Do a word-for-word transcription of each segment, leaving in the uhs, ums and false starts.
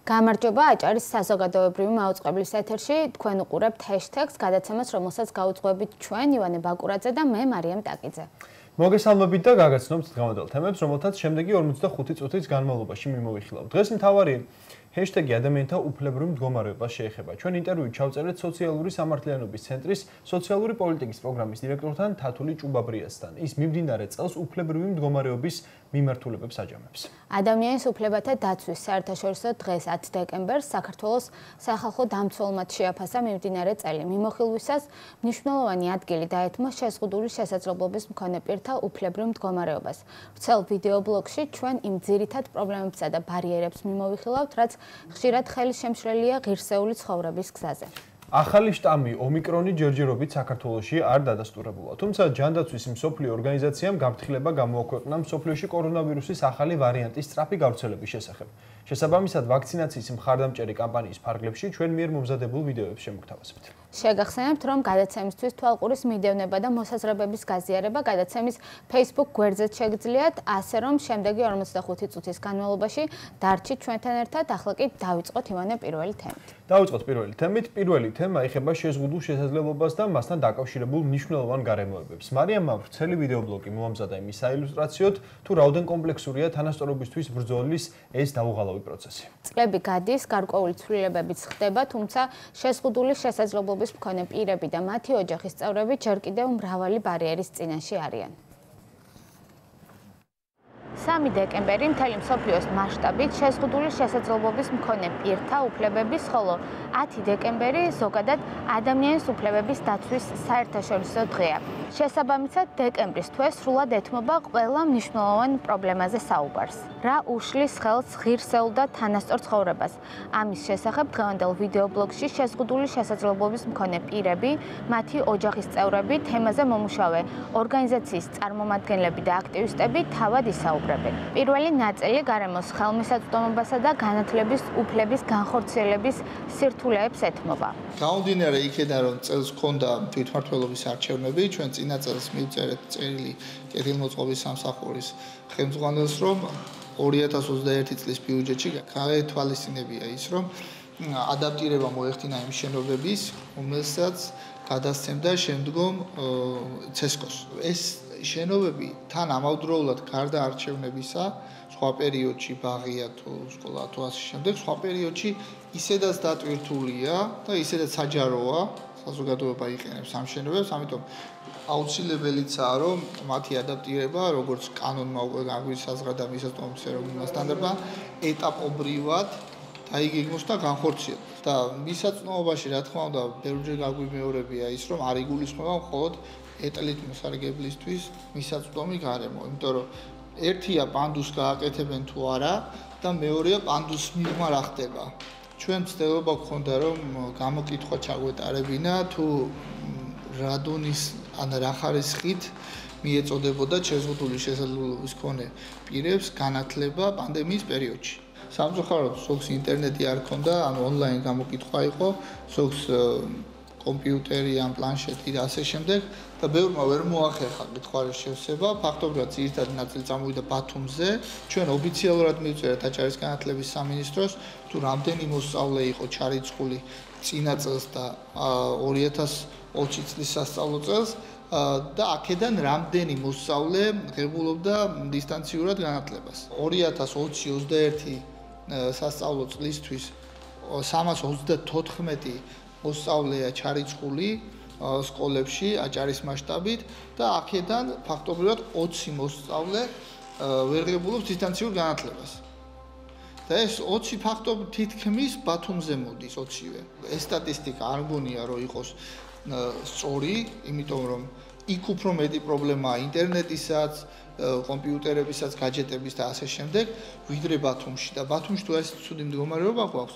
გამარჯობა, აჭარის საზოგადოებრივი მაუწყებლის ეთერში თქვენ უყურებთ ჰეშთეგს, გადაცემას, რომელსაც გაუძღვებით ჩვენ ივანე ბაკურაძე და მე მარიამ ტაკიძე. მოგესალმებით და გაგაცნობთ დღევანდელ თემებს, რომელთაც შემდეგი ორმოცდახუთი წუთის განმავლობაში მიმოვიხილავთ. დღეს მთავარი ჰეშთეგი ადამიანთა უფლებრივ მდგომარეობას შეეხება. ჩვენ ინტერვიუ ჩავწერეთ სოციალური სამართლიანობის ცენტრის სოციალური პოლიტიკის პროგრამის დირექტორთან თათული ჭუბაბრიასთან. ის მიმდინარე წელს უფლებრივი მდგომარეობის მიმართულებებს აჯამებს. ადამიანის უფლებათა დაცვის საერთაშორისო დღეს ათი დეკემბერს საქართველოს სახალხო დამცველმად შეაფასა მიმდინარე წელი. მიმოხილვისას მნიშვნელოვანი ადგილი დაეთმო შეზღუდული შესაძლებლობის მქონე პირთა უფლებრივ მდგომარეობას. ვრცელ ვიდეობლოგში ჩვენ იმ ძირითად პრობლემებსა და ბარიერებს მიმოვიხილავთ, რაც ხშირად ხელისშემშლელია ღირსეული ცხოვრების გზაზე. ახალი შტამი ომიკრონი ჯერჯერობით საქართველოში არ დადასტურებულა. თუმცა ჯანდაცვის მსოფლიო ორგანიზაციამ გაფრთხილება გამოაქვეყნა მსოფლიოში კორონავირუსის ახალი ვარიანტის სწრაფი გავრცელების შესახებ. შესაბამისად, ვაქცინაციის მხარდამჭერი კამპანიის ფარგლებში ჩვენ მიერ მომზადებულ ვიდეოებს შემოგთავაზებთ. შეგახსენებთ, რომ გადაცემისთვის თვალყურის მიდევნება და მოსაზრებების გაზიარება გადაცემის Facebook გვერდზეც შეგიძლიათ, ასე რომ შემდეგი ორმოცდახუთი წუთის განმავლობაში დარჩით ჩვენთან ერთად. ახლა კი დავიწყოთ ივანე პირველი თემით. დავიწყოთ პირველი თემით. პირველი თემა ეხება შეზღუდულ შესაძლებლობას და მასთან დაკავშირებულ მნიშვნელოვან გარემოებებს. მარიამმა ვრცელი ვიდეობლოგი მოამზადა იმის საილუსტრაციოდ, თუ რაოდენ კომპლექსურია თანასწორობისთვის ბრძოლის ეს დაუღალავი პროცესი. წლები გადის, გარკვეული ცვლილებებიც ხდება, თუმცა შეზღუდული შესაძლებლობის მქონე პირები და მათი ოჯახის წევრები ჯერ კიდევ მრავალი ბარიერის წინაშე არიან. სამი დეკემბერი მთელი მსოფლიოს მასშტაბით შეზღუდული შესაძლებლობის მქონე პირთა უფლებების, ხოლო ათი დეკემბერი ზოგადად ადამიანის უფლებების დაცვის საერთაშორისო დღეა. შესაბამისად, დეკემბრის თვე სრულად ეთმობა ყველა მნიშვნელოვან პრობლემაზე საუბარს. რა უშლის ხელს ღირსეულ და თანასწორ ცხოვრებას? ამის შესახებ დღევანდელ ვიდეობლოგში შეზღუდული შესაძლებლობის მქონე პირები, მათი ოჯახის წევრები, თემაზე მომუშავე ორგანიზაციის წარმომადგენლები და აქტივისტები თავად ისაუბრებენ. პირველი ნაწილი გარემოს ხელმისაწვდომობასა და განათლების უფლების განხორციელების სირთულეებს ეთმობა. გამომდინარე იქედან, რომ წელს ჰქონდა თვითმმართველობის არჩევნები, ჩვენ წინა წელს მივწერეთ წერილი კეთილმოწყობის სამსახურის ხელმძღვანელს, რომ ორი ათას ოცდაერთი წლის ბიუჯეტში გაეთვალისწინებია ის, რომ ადაპტირება მოეხდინა იმ შენობების, რომელსაც გადასცემდა შემდგომ ცესკოს. ეს შენობები თან ამავდროულად გარდა არჩევნებისა, სხვა პერიოდში ბაღია თუ სკოლა თუ ასე შემდეგ, სხვა პერიოდში ისედაც დატვირთულია და ისედაც საჯაროა, საზოგადოება იყენებს ამ შენობებს, ამიტომ აუცილებელიცაა, რომ მათი ადაპტირება, როგორც კანონმა უკვე გაგვისაზღვრა და მისაწვდომებს ეროვნულ სტანდარტმა, ეტაპობრივად დაიგეგმოს და განხორციელოს. და მისაწვდომობაში, რა თქმა უნდა, ბევრჯერ გაგვიმეორებია ის, რომ არ იგულისხმება მხოლოდ ეტლით მოსარგებლისთვის მისაწვდომი გარემო, იმიტომ რომ ერთია პანდუს გააკეთებენ თუ არა და მეორეა პანდუს მიღმა რა ხდება. ჩვენ ცდილობა გქონდა, რომ გამოკითხვა ჩაგვეტარებინა თუ რადონის ან რა ხარისხით მიეწოდებოდა შეზღუდული შესაძლებლობის მქონე პირებს განათლება პანდემიის პერიოდში. სამწუხაროდ, ზოგს ინტერნეტი არ ქონდა, ანუ ონლაინ გამოკითხვა იყო, ზოგს კომპიუტერი ან პლანშეტი და ასე შემდეგ და ბევრმა ვერ მოახერხა კითხვის შევსება. ფაქტობრივად ძირითადი ნაწილი წამოვიდა ბათუმზე. ჩვენ ოფიციალურად მივწერეთ აჭარის განათლების სამინისტროს, თუ რამდენი მოსწავლე იყო ჩარიცხული წინა წელს და ორი ათას ოცი წლის სასწავლო წელს და აქედან რამდენი მოსწავლე ღებულობდა დისტანციურად განათლებას. ორი ათას ოცი ოცდაერთი სასწავლო წლისთვის სამას ოცდათოთხმეტი მოსწავლეა ჩარიცხული სკოლებში აჭარის მასშტაბით და აქედან ფაქტობრივად ოცი მოსწავლე ვერ ღებულობს დისტანციურ განათლებას. და ეს ოცი ფაქტობრივად თითქმის ბათუმზე მოდის ოცივე. ეს სტატისტიკა არ მგონია რომ იყოს სწორი, იმიტომ რომ იქ უფრო მეტი პრობლემაა ინტერნეტისაც, კომპიუტერებისაც, გაჯეტების და ასე შემდეგ, ვიდრე ბათუმში და ბათუმში თუ ეს ცუდი მდგომარეობა გვაქვს.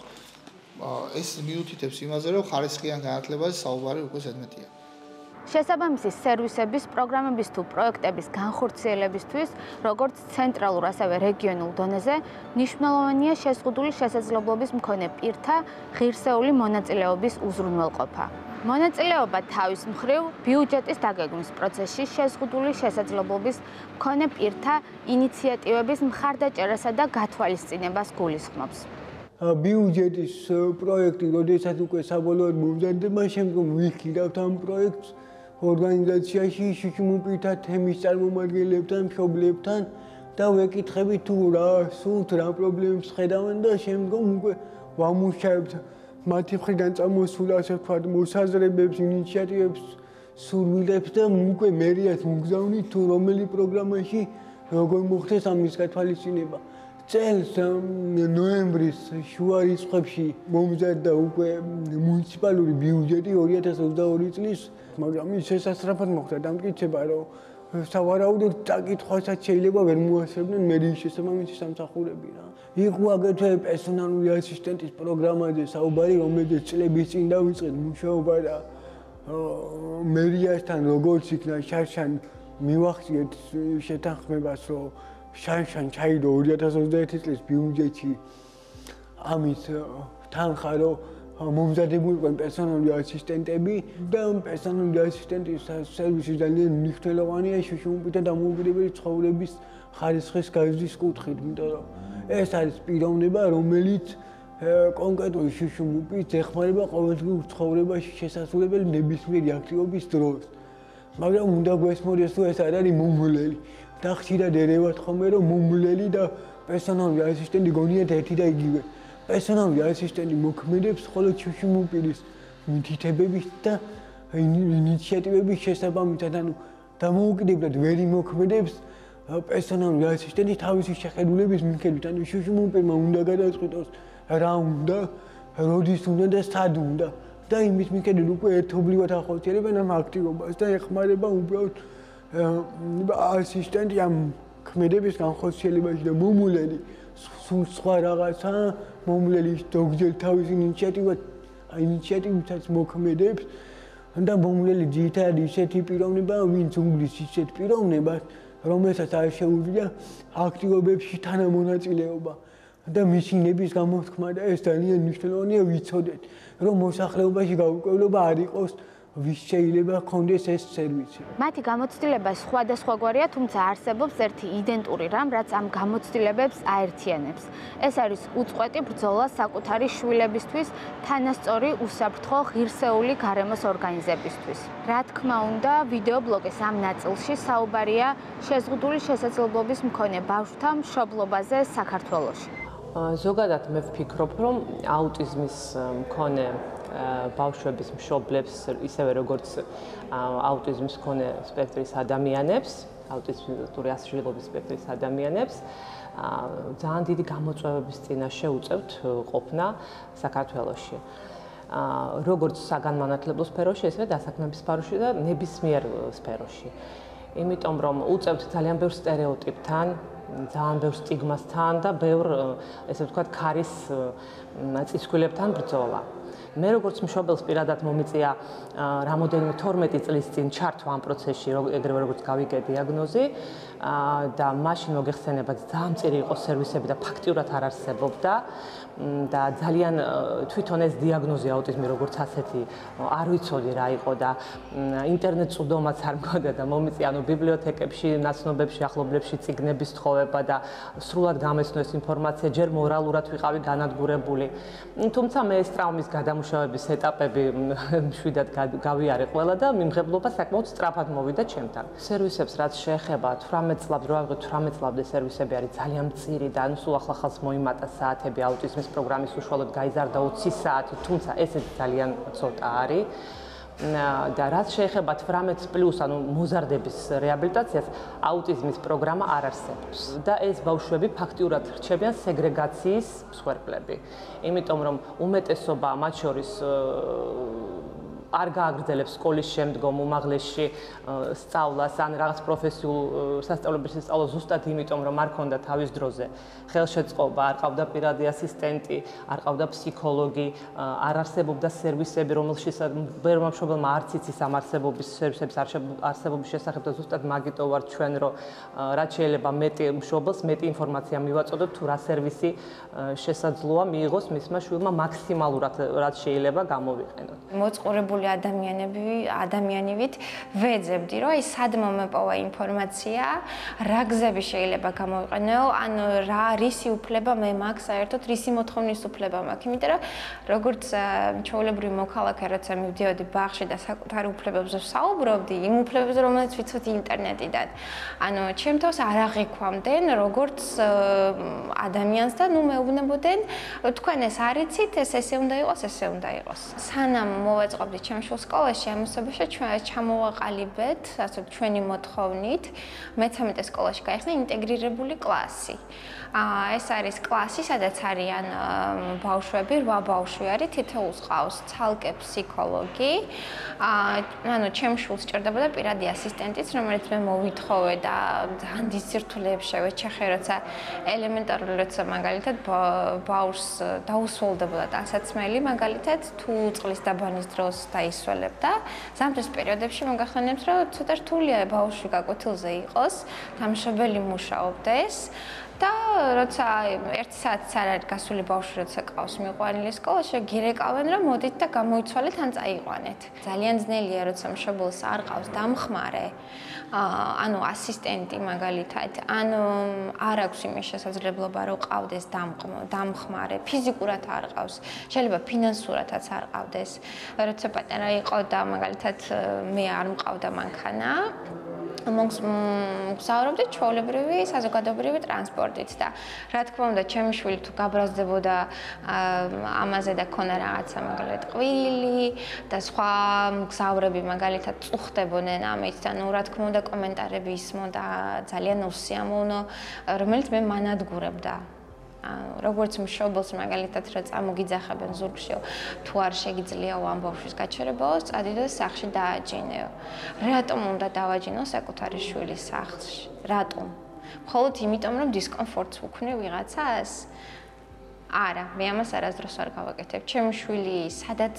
ეს მიუთითებს იმაზე, რომ ხარისხიან განათლებაზე საუბარი უკვე ზედმეტია. შესაბამისი სერვისების, პროგრამების თუ პროექტების განხორციელებისთვის, როგორც ცენტრალურ, ასევე რეგიონულ დონეზე, მნიშვნელოვანია შეზღუდული შესაძლებლობის მქონე პირთა ღირსეული მონაწილეობის უზრუნველყოფა. მონაწილეობა თავის მხრივ ბიუჯეტის დაგეგმვის პროცესში შეზღუდული შესაძლებლობის მქონე პირთა ინიციატივების მხარდაჭერასა და გათვალისწინებას გულისხმობს. ბიუჯეტის პროექტი, როდესაც უკვე საბოლოოდ მომზადდება, შემდგომ ვიხილავთ ამ პროექტს ორგანიზაციაში შიშიმუპირთა თემის წარმომადგენლებთან, მშობლებთან და ვეკითხებით თუ რა სულთ რა პრობლემებს ხედავენ და შემდგომ უკვე ვამუშავებთ მათი მხრიდან წამოსულ ასე ვთქვათ მოსაზრებებს, ინიციატივებს, სურვილებს და უკვე მერიას მოგზავნით თუ რომელი პროგრამაში როგორ მოხდეს ამის გათვალისწინება. წელს ნოემბრის შუა რიცხვებში მომზადდა უკვე მუნიციპალური ბიუჯეტი ორი ათას ოცდაორი წლის, მაგრამ ის შესაძლებლად მოხდა დამტკიცება, რომ სავარაუდოდ წაკითხვასაც შეიძლება ვერ მოასწრებდნენ მერიის შესაბამისი სამსახურები რა. იყო აგრეთვე პერსონალური ასისტენტის პროგრამაზე საუბარი, რომელიც წლების წინ დავიწყეთ მუშაობა და მერიასთან როგორც იქნა შარშან მივახციეთ შეთანხმებას, რომ შარშან ჩაიდო ორი ათას ოცდაერთი წლის ბიუჯეტში ამის თანხა, რომ მომზადებულიყო პერსონალური ასისტენტები და პერსონალური ასისტენტის სერვისი ძალიან მნიშვნელოვანია შიშიმუპირთა დამოუკიდებელი ცხოვრების ხარისხის გაზრდის კუთხით, იმიტომ რომ ეს არის პიროვნება, რომელიც კონკრეტული შიშიმუპირს ეხმარება ყოველდღიურ ცხოვრებაში შესასრულებელი ნებისმიერი აქტივობის დროს. მაგრამ უნდა გვესმოდეს, რომ ეს არ არის მომვლელი. და ხშირად ერევათ ხოლმე, რომ მომვლელი და პერსონალური ასისტენტი გონიათ ერთი და იგივე. პერსონალური ასისტენტი მოქმედებს მხოლოდ შიშიმუპირის მითითებების და ინიციატივების შესაბამისად, ანუ დამოუკიდებლად ვერ იმოქმედებს პერსონალური ასისტენტი თავისი შეხედულების მიხედვით, ანუ შიშიმუპირმა უნდა გადაწყვიტოს რა უნდა, როდის უნდა და სად უნდა და იმის მიხედვით უკვე ერთობლივად ახორციელებენ ამ აქტივობას და ეხმარება უბრალოდ ასისტენტი ამ ქმედების განხორციელებაში და მომვლელი სულ სხვა რაღაცა, მომვლელი ზოგჯერ თავის ინიციატივად ინიციატივითაც მოქმედებს და მომვლელი ძირითადად ისეთი პიროვნებაა, ვინც უგლის ისეთ პიროვნებას, რომელსაც არ შეუძლია აქტივობებში თანამონაწილეობა და მისი ნების გამოთქმა და ეს ძალიან მნიშვნელოვანია ვიცოდეთ, რომ მოსახლეობაში გაურკვევლობა არ იყოს ვის შეიძლება ჰქონდეს ეს სერვისი. მათი გამოცდილება სხვადასხვაგვარია, თუმცა არსებობს ერთი იდენტური რამ, რაც ამ გამოცდილებებს აერთიანებს. ეს არის უწყვეტი ბრძოლა საკუთარი შვილებისთვის, თანასწორი უსაფრთხო ღირსეული გარემოს ორგანიზებისთვის. რა თქმა უნდა, ვიდეობლოგის ამ ნაწილში საუბარია შეზღუდული შესაძლებლობის მქონე ბავშვთა მშობლობაზე საქართველოში. ზოგადად მე ვფიქრობ, რომ აუტიზმის მქონე ბავშვების მშობლებს, ისევე როგორც აუტიზმის მქონე სპექტრის ადამიანებს, აუტიზმური ასაჟილობის სპექტრის ადამიანებს, ძალიან დიდი გამოწვევების წინაშე უწევთ ყოფნა საქართველოში. როგორც საგანმანათლებლო სფეროში, ასევე დასაქმების სფეროში და ნებისმიერ სფეროში. იმიტომ რომ უწევთ ძალიან ბევრ სტერეოტიპთან, ძალიან ბევრ სტიგმასთან და ბევრ, ესე ვთქვათ, ქარის წისქვილებთან ბრძოლა. მე როგორც მშობელს პირადად მომიწია რამოდენიმე თორმეტი წლის წინ ჩართვა ამ პროცესში, ეგრევე როგორც გავიგე დიაგნოზი და მაშინ მოგეხსენებათ ძალიან მწირი იყო სერვისები და ფაქტიურად არ არსებობდა და ძალიან თვითონ ეს დიაგნოზი აუტიზმი როგორც ასეთი არ ვიცოდი რა იყო და ინტერნეტ წვდომაც არ მქონდა და მომიწია ანუ ბიბლიოთეკებში, ნაცნობებში, ახლობლებში წიგნების თხოვება და სრულად გამეცნო ეს ინფორმაცია, ჯერ მორალურად ვიყავი განადგურებული. თუმცა მე ეს ტრაუმის გადამუშავების ეტაპები მშვიდად გავიარე ყველა და მიმღებლობა საკმაოდ სწრაფად მოვიდა ჩემთან. სერვისებს რაც შეეხება თვრამეტ წლებს, რო ავიღოთ თვრამეტ წლამდე სერვისები არის ძალიან მწირი და ანუ სულ ახლა-ახალს მოიმატა საათები აუტიზმის პროგრამის უშუალოდ გაიზარდა ოცი საათი, თუმცა ესეც ძალიან ცოტა არის. და რაც შეეხება თვრამეტ პლუს, ანუ მოზარდების რეაბილიტაციას, აუტიზმის პროგრამა არ არსებობს. და ეს ბავშვები ფაქტიურად რჩებიან სეგრეგაციის მსხვერპლები. იმიტომ რომ უმეტესობა მათ შორის არ გააგრძელებს სკოლის შემდგომ უმაღლესში სწავლას ან რაღაც პროფესიულ სასწავლებელში სწავლას ზუსტად იმიტომ რომ არ ქონდა თავის დროზე ხელშეწყობა, არ ყავდა პირადი ასისტენტი, არ ყავდა ფსიქოლოგი, არ არსებობდა სერვისები, რომელშიც ბევრმა მშობელმა არც იცის ამ არსებობის სერვისების არსებობის შესახებ და ზუსტად მაგიტო ვარ ჩვენ რომ რაც შეიძლება მეტი მშობელს მეტი ინფორმაცია მივაწოდოთ თუ რა სერვისი შესაძლოა მიიღოს მისმა შვილმა მაქსიმალურად რაც შეიძლება გამოვიყენოთ. მოწყურებული ნორმალური ადამიანები ადამიანივით ვეძებდი, რომ აი სად მომეპოვა ინფორმაცია, რა გზები შეიძლება გამოვიყენო, ანუ რა რისი უფლება მე მაქვს საერთოდ, რისი მოთხოვნის უფლება მაქვს, იმიტომ რომ როგორც ჩვეულებრივი მოქალაქე, როცა მივდიოდი ბაღში და საკუთარ უფლებებზე ვსაუბრობდი, იმ უფლებებზე, რომელიც ვიცოდი ინტერნეტიდან. ანუ ჩემ თავს არ აღიქვამდნენ, როგორც ადამიანს და ნუ მეუბნებოდნენ, თქვენ ეს არ იცით, ეს ესე უნდა იყოს, ესე უნდა იყოს. სანამ მოვაწყობდი ჩემ შვილს სკოლაში, ამასობაში ჩვენ ჩამოვაყალიბეთ, ასე ჩვენი მოთხოვნით, მეთერთმეტე სკოლაში გაიხსნა ინტეგრირებული კლასი. აა ეს არის კლასი, სადაც არიან ბავშვები, რვა ბავშვი არის, თითოეულს ყავს ცალკე ფსიქოლოგი. აა ანუ ჩემ შვილს ჭირდებოდა პირადი ასისტენტიც, რომელიც მე მოვითხოვე და ძალიან დიდ სირთულეებს შევეჩეხე, როცა ელემენტარული როცა მაგალითად ბავშვს დაუსრულდებოდა ტანსაცმელი, მაგალითად თუ წყლის დაბანის დროს დაისველებდა, ზამთრის პერიოდებში მოგახსენებთ, რომ ცოტა რთულია ბავშვი გაკვეთილზე იყოს, დამშობელი მუშაობდეს. და როცა ერთი საათიც არ არის გასული ბავშვი, როცა ყავს მიყვანილი სკოლაში, გირეკავენ, რომ მოდით და გამოიცვალეთ ან წაიყვანეთ. ძალიან ძნელია, როცა მშობელს არ ყავს დამხმარე, ანუ ასისტენტი მაგალითად, ანუ არ აქვს იმის შესაძლებლობა, რომ ყავდეს დამხმარე, ფიზიკურად არ ყავს, შეიძლება ფინანსურადაც არ ყავდეს. როცა პატარა იყო და მაგალითად მე არ მყავდა მანქანა, მოგზაურობდი ჩვეულებრივი საზოგადოებრივი ტრანსპორტით და რა თქმა უნდა ჩემი შვილი თუ გაბრაზდებოდა ამაზე და ქონა რაღაცა მაგალითად ყვილი და სხვა მგზავრები მაგალითად წუხდებოდნენ ამით და ნუ რა თქმა უნდა კომენტარები ისმოდა ძალიან უსიამოვნო, რომელიც მე მანადგურებდა. როგორც მშობელს მაგალითად რა წამოგიძახებენ ზურგში, თუ არ შეგიძლიაო ამ ბავშვის გაჩერებაო, წადიდო სახლში დააჯინეო. რატომ უნდა დავაჯინო საკუთარი შვილის სახლში? რატომ? მხოლოდ იმიტომ, რომ დისკომფორტს უქმნი ვიღაცას? არა, მე ამას არასდროს არ გავაკეთებ. ჩემი შვილი სადაც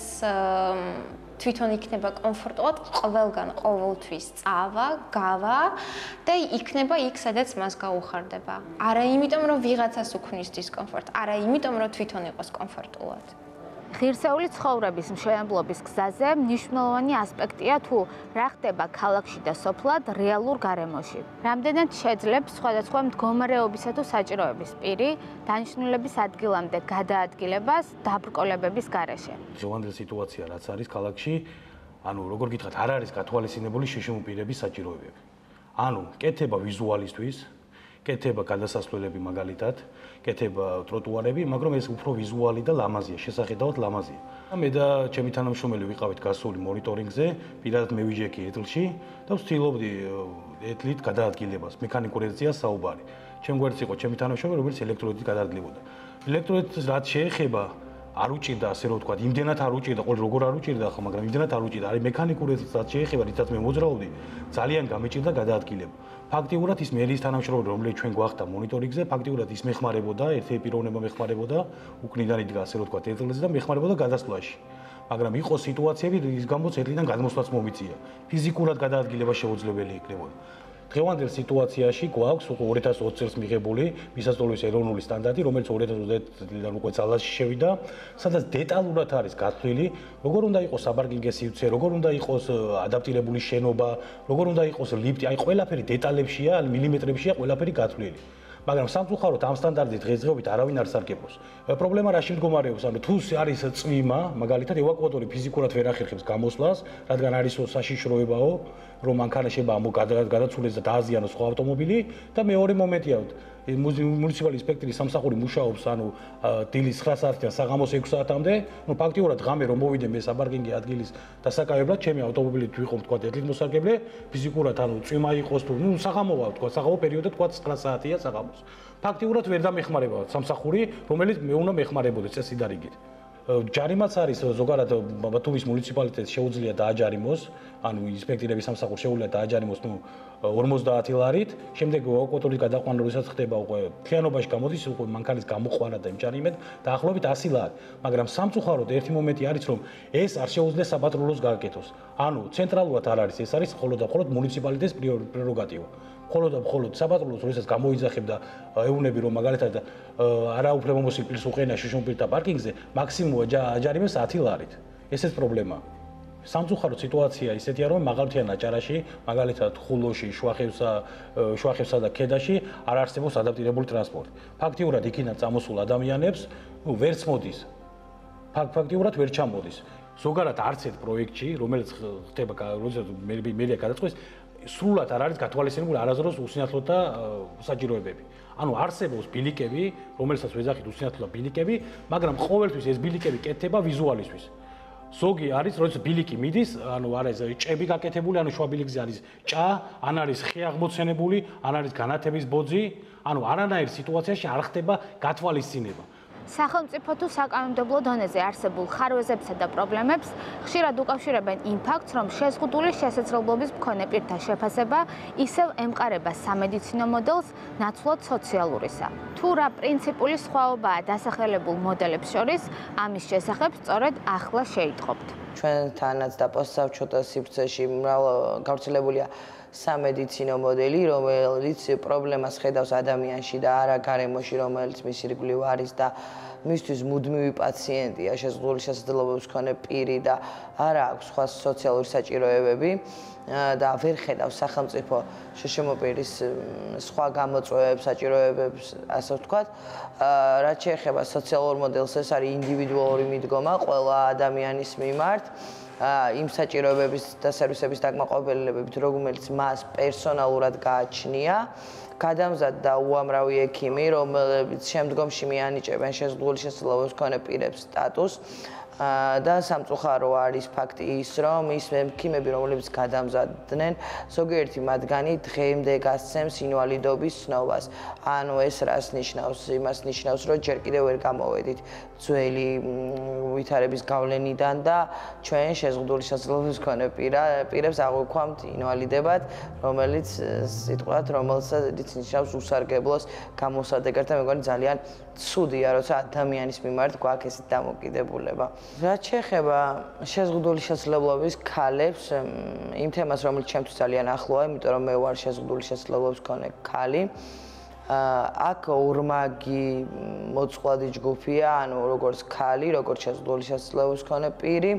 თვითონ იქნება კომფორტულად, ყველგან ყოველთვის წავა, გავა და იქნება იქ, სადაც მას გაუხარდება. არა იმიტომ, რომ ვიღაცას უქმნის დისკომფორტს, არა იმიტომ, რომ თვითონ იყოს კომფორტულად. ღირსეული ცხოვრების მშენებლობის გზაზე მნიშვნელოვანი ასპექტია თუ რა ხდება ქალაქში და სოფლად რეალურ გარემოში. რამდენად შეძლებს სხვადასხვა მდგომარეობისა თუ საჭიროების პირი დანიშნულების ადგილამდე გადაადგილებას დაბრკოლებების გარეშე. დღევანდელ სიტუაცია რაც არის ქალაქში, ანუ როგორ გითხრათ, არ არის გათვალისწინებული შშმ პირების საჭიროებები. ანუ კეთება ვიზუალისტვის, კეთება გადასასვლელები მაგალითად, კეთება ტროტუარები, მაგრამ ეს უფრო ვიზუალი და ლამაზია, შესახედავად ლამაზია. მე და ჩემი თანამშრომელი ვიყავით გასული მონიტორინგზე, პირადად მევიჯექი ეთლში და ვცდილობდი ეთლით გადაადგილებას, მექანიკურ ეთლზეა საუბარი. ჩემ გვერდს იყო ჩემი თანამშრომელი, რომელიც ელექტროეთით გადაადგილებოდა. ელექტროეთს რაც შეეხება, არ უჭირდა ასე რომ ვთქვა, იმდენად არ უჭირდა, ყოველ როგორ არ უჭირდა ახლა, მაგრამ იმდენად არ უჭირდა. არის მექანიკურ ეთლს რაც შეეხება, რითაც მე მოძრაობდი, ძალიან გამეჭირდა გადაადგილება. ფაქტიურად ის მერის თანამშრომელი, რომელიც ჩვენ გვახდა მონიტორინგზე, ფაქტიურად ის მეხმარებოდა, ერთი პიროვნება მეხმარებოდა, უკნიდან იდგა ასე რომ ვთქვა, ეთლზე და მეხმარებოდა გადასვლაში. მაგრამ იყო სიტუაციები, რის გამოც ეთლიდან გადმოსვლაც მომიწია. ფიზიკურად გადაადგილება შეუძლებელი იქნებოდა. დღევანდელ სიტუაციაში გვაქვს ორი ათას ოცი წელს მიღებული მისასწავლის ეროვნული სტანდარტი, რომელიც ორი ათას ოცდაერთი წლიდან უკვე ძალაში შევიდა, სადაც დეტალურად არის გათვლილი, როგორ უნდა იყოს საპარკინგის სივრცე, როგორ უნდა იყოს ადაპტირებული შენობა, როგორ უნდა იყოს ლიფტი, აი ყველაფერი დეტალებშია, მილიმეტრებშია ყველაფერი გათვლილი. მაგრამ სამწუხაროდ ამ სტანდარტის დღესდღეობით არავინ არ სარგებლობს. პრობლემა რაში მდგომარეობს? ანუ თუ არის წვიმა, მაგალითად ევაკუატორი ფიზიკურად ვერ ახერხებს გამოსვლას, რადგან არის საშიშროებაო, რომ მანქანაშება გადაცულეს და დააზიანოს სხვა ავტომობილი და მეორე მომენტია, მუნიციპალური ინსპექტორის სამსახური მუშაობს, ანუ დილის ცხრა საათიდან საღამოს ექვსი საათამდე, ну ფაქტიურად ღამე რომ მოვიდე მე საპარკინგი ადგილის დასაკავებლად, ჩემი ავტომობილით ვიყო თქვა ეთლით მოსარგებლე, ფიზიკურად ანუ წვიმა იყოს თუ, ну საღამოა თქვა, საღამო პერიოდი თქვა ცხრა საათია საღამოს. ფაქტიურად ვერ დამეხმარება სამსახური, რომელიც მე უნდა მეხმარებოდეს წესი და რიგით. ჯარიმაც არის ზოგადად ბათუმის მუნიციპალიტეტს შეუძლია დააჯარიმოს, ანუ ინსპექტორების სამსახურს შეუძლია დააჯარიმოს, ну ორმოცდაათი ლარით, შემდეგ ევაკუატორის გადაყვანა როდესაც ხდება უკვე მთლიანობაში გამოდის უკვე მანქანის გამოყვანა და იმჭარიმედ დაახლოებით ასი ლარი. მაგრამ სამწუხაროდ ერთი მომენტი არის, რომ ეს არ შეუძლია საპატრულოს გააკეთოს. ანუ ცენტრალურად არ არის, ეს არის მხოლოდ და მხოლოდ მუნიციპალიტეტის პრეროგატივა. მხოლოდ და მხოლოდ საპატრულოს როდესაც გამოიძახებდა ეუნები, რომ მაგალითად არაუფლებამოსილ პირს უყენა შშმ პირთა პარკინგზე, მაქსიმუმ აჯარიმებს ათი ლარით. ესეც პრობლემაა. სამწუხარო სიტუაცია ისეთია, რომ მაღალმთიან აჭარაში, მაგალითად ხულოში, შუახევსა, შუახევსა და ქედაში არ არსებობს ადაპტირებული ტრანსპორტი. ფაქტიურად იქიდან წამოსულ ადამიანებს, ნუ ვერც მოდის. ფაქტიურად ვერ ჩამოდის. ზოგადად არც ერთ პროექტში, რომელიც ხდება, როდესაც მერია გადაწყვეტს, სრულად არ არის გათვალისწინებული არასდროს უსინათლო და საჭიროებები. ანუ არსებობს ბილიკები, რომელსაც ვეძახით უსინათლო ბილიკები, მაგრამ ყოველთვის ეს ბილიკები კეთდება ვიზუალისთვის. ზოგი არის, როდესაც ბილიკი მიდის, ანუ არის ჭები გაკეთებული, ანუ შუა ბილიკზე არის ჭა, ან არის ხე აღმოცენებული, ან არის განათების ბოძი, ანუ არანაირ სიტუაციაში არ ხდება გათვალისწინება. სახელმწიფო თუ საკანონმდებლო დონეზე არსებულ ხარვეზებსა და პრობლემებს ხშირად უკავშირებენ იმ ფაქტს, რომ შეზღუდული შესაძლებლობის მქონე პირთა შეფასება ისევ ემყარება სამედიცინო მოდელს, ნაცვლად სოციალურისა. თუ რა პრინციპული სხვაობაა დასახელებულ მოდელებს შორის, ამის შესახებ სწორედ ახლა შეიტყობთ. ჩვენთანაც და პოსტსაბჭოთა სივრცეში გავრცელებულია სამედიცინო მოდელი, რომელიც პრობლემას ხედავს ადამიანში და არა გარემოში, რომელიც მის ირგვლივ არის და მისთვის მუდმივი პაციენტია, შეზღუდული შესაძლებლობების მქონე პირი და არა აქვს სხვა სოციალური საჭიროებები და ვერ ხედავს სახელმწიფო შეშემოპირის სხვა გამოწვევებს, საჭიროებებს, ასე ვთქვათ. რაც შეეხება სოციალურ მოდელს, ეს არის ინდივიდუალური მიდგომა ყველა ადამიანის მიმართ. იმ საჭიროებების და სერვისების დაკმაყოფილებებით, რომელიც მას პერსონალურად გააჩნია, გადამზად და უამრავი ექიმი, რომლებიც შემდგომში მიანიჭებენ შეზღუდული შესაძლებლობების მქონე პირებს სტატუსს და სამწუხარო არის ფაქტი ის, რომ ის ექიმები, რომლებიც გადამზადდნენ, ზოგიერთი მათგანი დღემდე გასცემს ინვალიდობის ცნობას. ანუ ეს რას ნიშნავს? იმას ნიშნავს, რომ ჯერ კიდევ ვერ გამოვედით ძველი ვითარების გავლენიდან და ჩვენ შეზღუდული შესაძლებლობის მქონე პირებს აღვიქვამთ ინვალიდებად, რომელიც სიტყვათ, რომელსაც ნიშნავს უსარგებლოს გამოსადეგად და მეგონი ძალიან ცუდია, როცა ადამიანის მიმართ გვაქვს ესეთი დამოკიდებულება. რაც შეეხება შეზღუდული შესაძლებლობის ქალებს, იმ თემას, რომელიც ჩემთვის ძალიან ახლოა, იმიტომ რომ მე ვარ შეზღუდული შესაძლებლობის მქონე ქალი. აქ ორმაგი მოწყვლადი ჯგუფია, ანუ როგორც ქალი, როგორც შეზღუდული შესაძლებლობის მქონე პირი.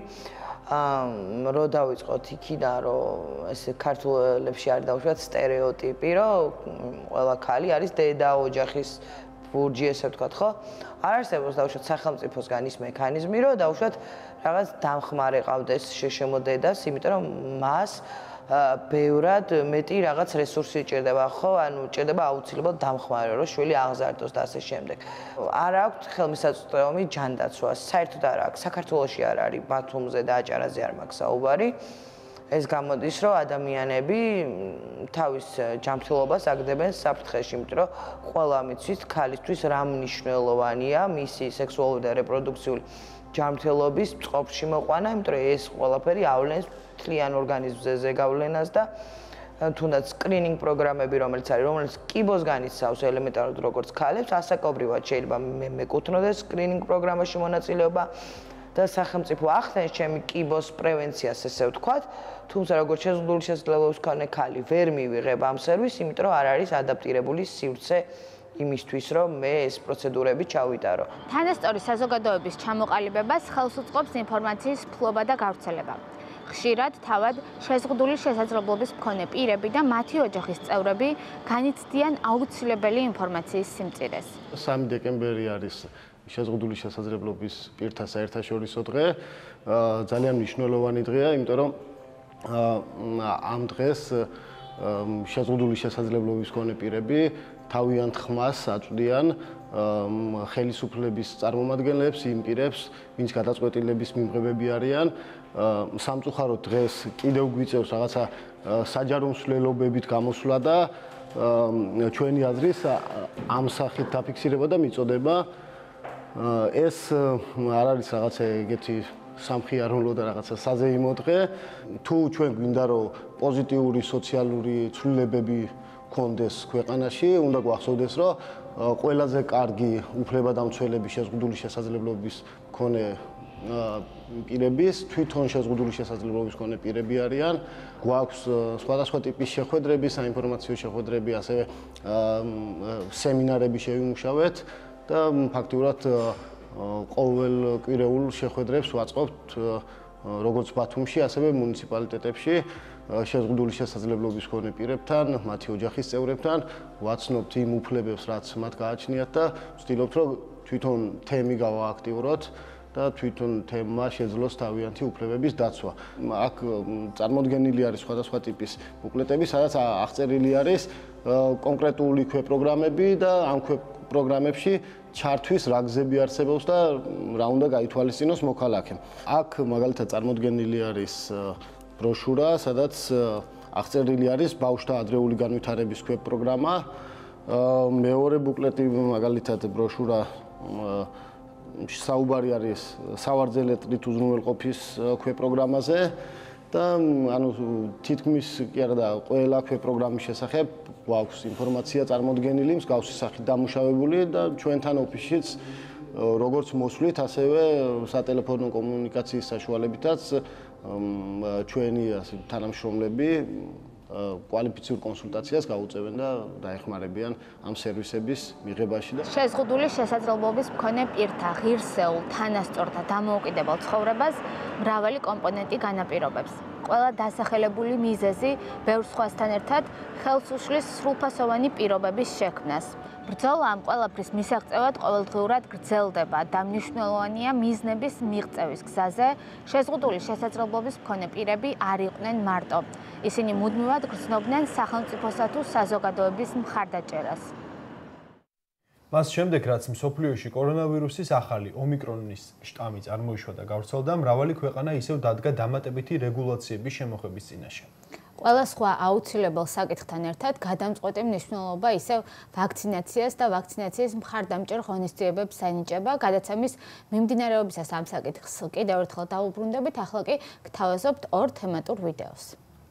რო დავიწყოთ იქიდან, რომ ეს ქართველებში არის დაუშვათ სტერეოტიპი, რომ ყველა ქალი არის დედა ოჯახის ბურჯი, ესე ვთქვათ, ხო? არ არსებობს დაუშვათ სახელმწიფოსგან ის მექანიზმი, რომ დაუშვათ რაღაც დამხმარე ყავდეს შეშემო დედას, იმიტომ რომ მას ბევრად მეტი რაღაც რესურსი ჭირდება, ხო? ანუ ჭირდება აუცილებლად დამხმარე, რომ შვილი აღზარდოს და ასე შემდეგ. არ აქვს ხელმისაწვდომი ჯანდაცვას, საერთოდ არ აქვს. საქართველოში არ არის, ბათუმზე და აჭარაზე არ მაქვს საუბარი. ეს გამოდის, რომ ადამიანები თავის ჯანმრთელობას აგდებენ საფრთხეში, იმიტომ რომ ყველა მიცით, ქალისთვის რა მნიშვნელოვანია მისი სექსუალური და რეპროდუქციული ჯანმრთელობის წყობში მოყვანა, იმიტომ რომ ეს ყველაფერი ავლენს მთლიან ორგანიზმზე ზეგავლენას და თუნდაც სკრინინგ პროგრამები, რომელიც არის, რომელიც კიბოს განიცავს ელემენტარულად როგორც ქალებს, ასაკობრივად შეიძლება მეკუთვნოდეს სკრინინგ პროგრამაში მონაწილეობა. და სახელმწიფო ახდენს ჩემი კიბოს პრევენციას, ესე ვთქვათ, თუმცა როგორც შეზღუდული შესაძლებლობის მქონე ქალი ვერ მივიღებ ამ სერვისს, იმიტომ რომ არ არის ადაპტირებული სივრცე იმისთვის, რომ მე ეს პროცედურები ჩავიტარო. თანასწორი საზოგადოების ჩამოყალიბებას ხელს უწყობს ინფორმაციის ფლობა და გავრცელება. ხშირად თავად შეზღუდული შესაძლებლობის მქონე პირები და მათი ოჯახის წევრები განიცდიან აუცილებელი ინფორმაციის სიმწირეს. სამი დეკემბერი არის შეზღუდული შესაძლებლობის პირთა საერთაშორისო დღე. ძალიან მნიშვნელოვანი დღეა, იმიტომ რომ ამ დღეს შეზღუდული შესაძლებლობის მქონე პირები თავიანთ ხმას აწვდიან ხელისუფლების წარმომადგენლებს, იმ პირებს, ვინც გადაწყვეტილების მიმღებები არიან. სამწუხაროდ დღეს კიდევ გვიწევს რაღაცა საჯარო მსვლელობებით გამოსვლა და ჩვენი აზრის ამ სახით დაფიქსირება და მიწოდება. ეს არ არის რაღაცა ეგეთი სამხიარულო და რაღაცა საზეიმო დღე. თუ ჩვენ გვინდა რომ პოზიტიური სოციალური ცვლილებები გქონდეს ქვეყანაში, უნდა გვახსოვდეს, რომ ყველაზე კარგი უფლებადამცველები შეზღუდული შესაძლებლობის მქონე პირების, თვითონ შეზღუდული შესაძლებლობის მქონე პირები არიან. გვაქვს სხვადასხვა ტიპის შეხვედრები, საინფორმაციო შეხვედრები, ასევე სემინარები შევიმუშავეთ. და ფაქტიურად ყოველ კვირეულ შეხვედრებს ვაწყობთ როგორც ბათუმში, ასევე მუნიციპალიტეტებში შეზღუდული შესაძლებლობის მქონე პირებთან, მათი ოჯახის წევრებთან ვაცნობთ იმ უფლებებს, რაც მათ გააჩნიათ და ვცდილობთ, რომ თვითონ თემი გავააქტიუროთ და თვითონ თემა შეძლოს თავიანთი უფლებების დაცვა. აქ წარმოდგენილი არის სხვადასხვა ტიპის ბუკლეტები, სადაც აღწერილი არის კონკრეტული ქვეპროგრამები და ამ ქვეპროგრამებში ჩართვის რა გზები არსებობს და რა უნდა გაითვალისწინოს მოქალაქემ. აქ მაგალითად წარმოდგენილი არის ბროშურა, სადაც აღწერილი არის ბავშვთა ადრეული განვითარების ქვეპროგრამა. მეორე ბუკლეტი მაგალითად ბროშურა საუბარი არის სავარძელე ტყით უზრუნველყოფის ქვეპროგრამაზე და ანუ თითქმის კი არა და ყველა ქვეპროგრამის შესახებ გვაქვს ინფორმაცია წარმოდგენილი, მსგავსი სახით დამუშავებული და ჩვენთან ოფისშიც როგორც მოსვლით, ასევე სატელეფონო კომუნიკაციის საშუალებითაც ჩვენი თანამშრომლები კვალიფიციურ კონსულტაციას გაუწევენ და დაეხმარებიან ამ სერვისების მიღებაში და შეზღუდული შესაძლებლობის მქონე პირთა ღირსეულ, თანასწორ და დამოუკიდებელ ცხოვრებას მრავალი კომპონენტი განაპირობებს. ყველა დასახელებული მიზეზი ბევრ სხვასთან ერთად ხელს უშლის სრულფასოვანი პირობების შექმნას. ბრძოლა ამ ყველაფრის მისაღწევად ყოველდღიურად გრძელდება და მნიშვნელოვანია მიზნების მიღწევის გზაზე შეზღუდული შესაძლებლობის მქონე პირები არ იყვნენ მარტო. ისინი მუდმივად გრძნობდნენ სახელმწიფოსა თუ საზოგადოების მხარდაჭერას. მას შემდეგ, რაც მსოფლიოში კორონავირუსის ახალი ომიკრონის შტამი წარმოიშვა და გავრცელდა, მრავალი ქვეყანა ისევ დადგა დამატებითი რეგულაციების შემოღების წინაშე. ყველა სხვა აუცილებელ საკითხთან ერთად გადამწყვეტი მნიშვნელობა ისევ ვაქცინაციას და ვაქცინაციის მხარდამჭერ ღონისძიებებს ანიჭება. გადაცემის მიმდინარეობისას ამ საკითხს კიდევ ერთხელ დავუბრუნდებით, ახლა კი გთავაზობთ ორ თემატურ ვიდეოს.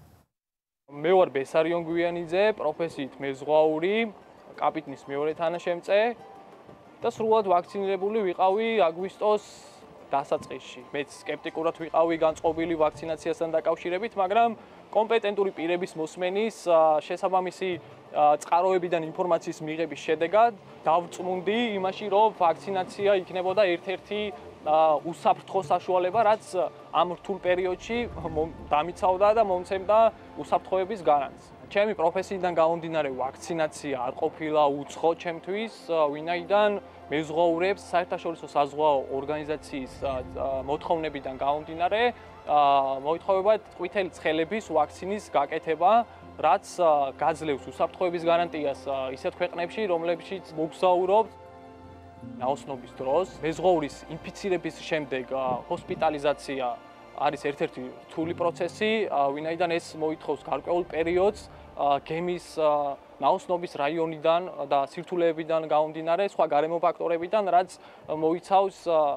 მე ვარ ბესარიონ გვიანიძე, პროფესიით მეზღვაური, კაპიტნის მეორე თანაშემწე და სრულად ვაქცინირებული ვიყავი აგვისტოს დასაწყისში. მეც სკეპტიკურად ვიყავი განწყობილი ვაქცინაციასთან დაკავშირებით, მაგრამ კომპეტენტური პირების მოსმენის შესაბამისი წყაროებიდან ინფორმაციის მიღების შედეგად დავწმუნდი იმაში, რომ ვაქცინაცია იქნებოდა ერთ-ერთი უსაფრთხო საშუალება, რაც ამ რთულ პერიოდში დამიცავდა და მომცემდა უსაფრთხოების გარანტს. ჩემი პროფესიიდან გამომდინარე ვაქცინაცია არ ყოფილა უცხო ჩემთვის, ვინაიდან მეზღვაურებს საერთაშორისო საზღვაო ორგანიზაციის მოთხოვნებიდან გამომდინარე მოითხოვებათ ყვითელი ცხელების ვაქცინის გაკეთება, რაც გაძლევს უსაფრთხოების გარანტიას ისეთ ქვეყნებში, რომლებშიც მოგზაურობთ ნაოსნობის დროს. მეზღვაურის ინფიცირების შემდეგ ჰოსპიტალიზაცია არის ერთ-ერთი რთული პროცესი, ვინაიდან ეს მოითხოვს გარკვეულ პერიოდს გემის ნაოსნობის რაიონიდან და სირთულეებიდან გამომდინარე, სხვა გარემო ფაქტორებიდან, რაც მოიცავს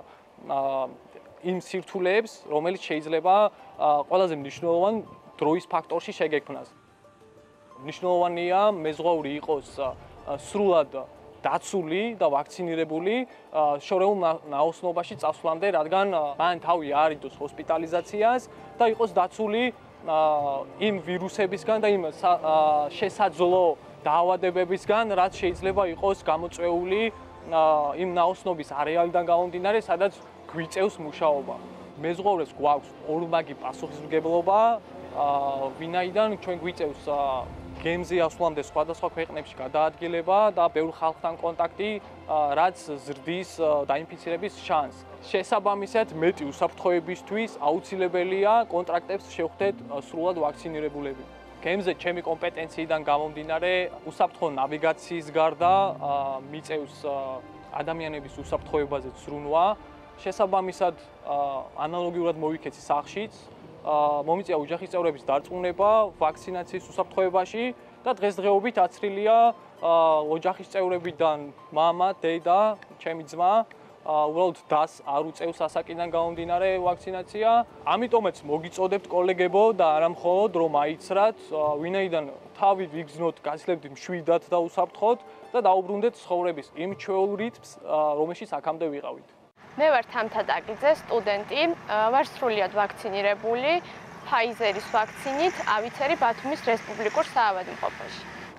იმ სირთულეებს, რომელიც შეიძლება ყველაზე მნიშვნელოვან დროის ფაქტორში შეგექმნას. მნიშვნელოვანია მეზღვაური იყოს სრულად დაცული და ვაქცინირებული შორეულ ნაოსნობაში წასვლამდე, რადგან მან თავი არიდოს ჰოსპიტალიზაციას და იყოს დაცული იმ ვირუსებისგან და იმ შესაძლო დაავადებებისგან, რაც შეიძლება იყოს გამოწვეული იმ ნაოსნობის არეალიდან გამომდინარე, სადაც გვიწევს მუშაობა. მეზღვაურებს გვაქვს ორმაგი პასუხისმგებლობა, ვინაიდან ჩვენ გვიწევს გემზე ასვლამდე სხვადასხვა ქვეყნებში გადაადგილება და ბევრ ხალხთან კონტაქტი, რაც ზრდის დაინფიცირების შანსს. შესაბამისად, მეტი უსაფრთხოებისთვის აუცილებელია კონტრაქტებს შევხვდეთ სრულად ვაქცინირებულები. გემზე ჩემი კომპეტენციიდან გამომდინარე, უსაფრთხო ნავიგაციის გარდა მიწევს ადამიანების უსაფრთხოებაზე ცრუნვა. შესაბამისად, ანალოგიურად მოვიქეცი სახლშიც, მომიწია ოჯახის წევრების დარწმუნება ვაქცინაციის უსაფრთხოებაში და დღესდღეობით აცრილია ოჯახის წევრებიდან მამა, დედა, ჩემი ძმა, უბრალოდ დას არ უწევს ასაკიდან გამომდინარე ვაქცინაცია. ამიტომაც მოგიწოდებთ კოლეგებო და არა მხოლოდ რომ აიცრათ, ვინაიდან თავი ვიგზნოთ, გაცლებთ მშვიდად და უსაფრთხოდ და დაუბრუნდეთ ცხოვრების იმ ჩვეულ რიტმს, რომელშიც აქამდე ვიყავით. მე ვარ თამთა დაგიძე, სტუდენტი, ვარ სრულიად ვაქცინირებული ფაიზერის ვაქცინით ავიცერი ბათუმის რესპუბლიკურ საავადმყოფოში.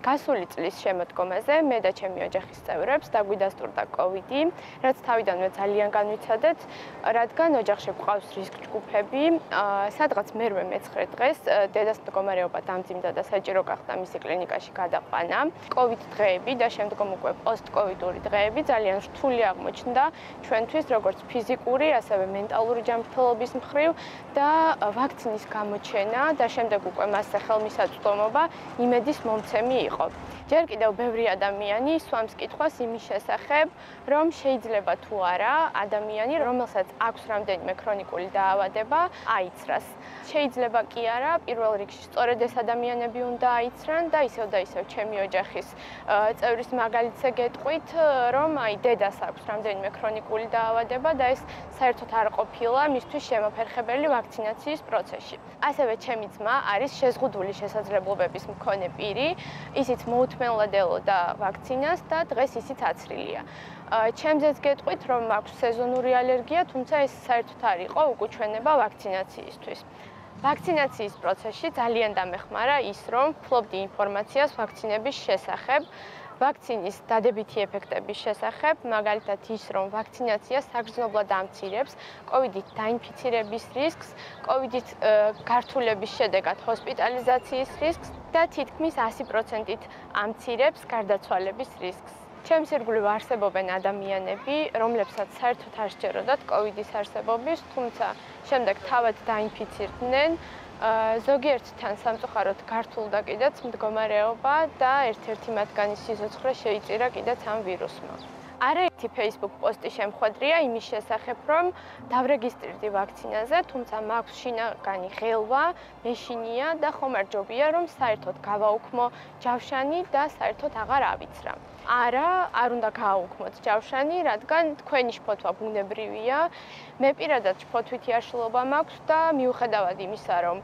გასული წლის შემოდგომაზე მე და ჩემი ოჯახის წევრებს დაგვიდასტურდა კოვიდი, რაც თავიდანვე ძალიან განვიცადეთ, რადგან ოჯახში გვყავს რისკ ჯგუფები, სადღაც მერვე მეცხრე დღეს დედას მდგომარეობა დამძიმდა და საჭირო გახდა მისი კლინიკაში გადაყვანა. კოვიდ დღეები და შემდგომ უკვე პოსტკოვიდური დღეები ძალიან რთული აღმოჩნდა ჩვენთვის, როგორც ფიზიკური, ასევე მენტალური ჯანმრთელობის მხრივ და ვაქცინის გამოჩენა და შემდეგ უკვე მასზე ხელმისაწვდომობა იმედის მომცემი იყო. ჯერ კიდევ ბევრი ადამიანი სვამს კითხვას იმის შესახებ, რომ შეიძლება თუ არა ადამიანი, რომელსაც აქვს რამდენიმე ქრონიკული დაავადება, აიცრას. შეიძლება კი არა, პირველ რიგში სწორედ ეს ადამიანები უნდა აიცრან და ისევ და ისევ ჩემი ოჯახის წევრის მაგალითზე გეტყვით, რომ აი დედას აქვს რამდენიმე ქრონიკული დაავადება და ეს საერთოდ არ ყოფილა მისთვის შემოფერხებელი ვაქცინაციის პროცესში. ასევე ჩემი ძმა არის შეზღუდული შესაძლებლობების მქონე პირი, ისიც მოუთმენლად ელოდა ვაქცინას და დღეს ისიც აცრილია. ჩემზეც გეტყვით, რომ მაქვს სეზონური ალერგია, თუმცა ეს საერთოდ არ იყო უკუჩვენება ვაქცინაციისთვის. ვაქცინაციის პროცესში ძალიან დამეხმარა ის, რომ ვფლობდი ინფორმაციას ვაქცინების შესახებ, ვაქცინის დადებითი ეფექტების შესახებ, მაგალითად ის, რომ ვაქცინაცია საგრძნობლად ამცირებს კოვიდით დაინფიცირების რისკს, კოვიდით გართულების შედეგად ჰოსპიტალიზაციის რისკს და თითქმის ასი პროცენტით ამცირებს გარდაცვალების რისკს. ჩემს ირგვლივ არსებობენ ადამიანები, რომლებსაც საერთოდ არ სჯეროდათ კოვიდის არსებობის, თუმცა შემდეგ თავად დაინფიცირდნენ. ზოგიერთთან სამწუხაროდ გართულდა კიდეც მდგომარეობა და ერთ-ერთი მათგანის სიცოცხლე შეიწირა კიდეც ამ ვირუსმა. არაერთი Facebook პოსტი შემხვედრია იმის შესახებ, რომ დავრეგისტრირდი ვაქცინაზე, თუმცა მაქვს შინაგანი ღელვა, მეშინია და ხომ არ ჯობია, რომ საერთოდ გავაუქმო ჯავშანი და საერთოდ აღარ ავიცრა. არა, არ უნდა გააუქმოთ ჯავშანი, რადგან თქვენი შფოთვა ბუნებრივია. მე პირადად შფოთვითი აშლილობა მაქვს და მიუხედავად იმისა, რომ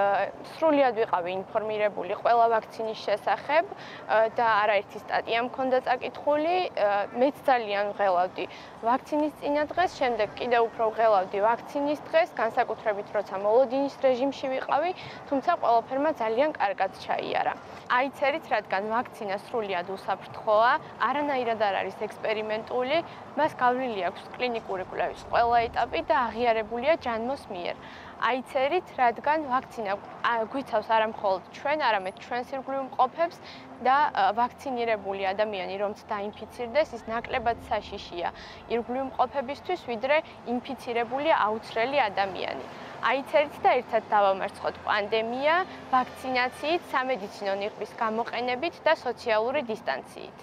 სრულიად ვიყავი ინფორმირებული ყველა ვაქცინის შესახებ და არაერთი სტატია მქონდა წაკითხული, მეც ძალიან ვღელავდი ვაქცინის წინა დღეს, შემდეგ კიდევ უფრო ვღელავდი ვაქცინის დღეს, განსაკუთრებით როცა მოლოდინის რეჟიმში ვიყავი, თუმცა ყველაფერმა ძალიან კარგად ჩაიარა. აიცერით, რადგან ვაქცინა სრულიად უსაფრთხოა, არანაირად არ არის ექსპერიმენტული, მას გავლილი აქვს კლინიკური კვლევის ყველა ეტაპი და აღიარებულია ჯანმოს მიერ. აიცერით, რადგან ვაქცინა გვიცავს არა მხოლოდ ჩვენ, არამედ ჩვენს ირგვლივ მყოფებს და ვაქცინირებული ადამიანი, რომც დაინფიცირდეს, ის ნაკლებად საშიშია ირგვლივ მყოფებისთვის, ვიდრე ინფიცირებული აუცრელი ადამიანი. აიცერით და ერთად დავამარცხოთ პანდემია, ვაქცინაციით, სამედიცინო ნიღბის გამოყენებით და სოციალური დისტანციით.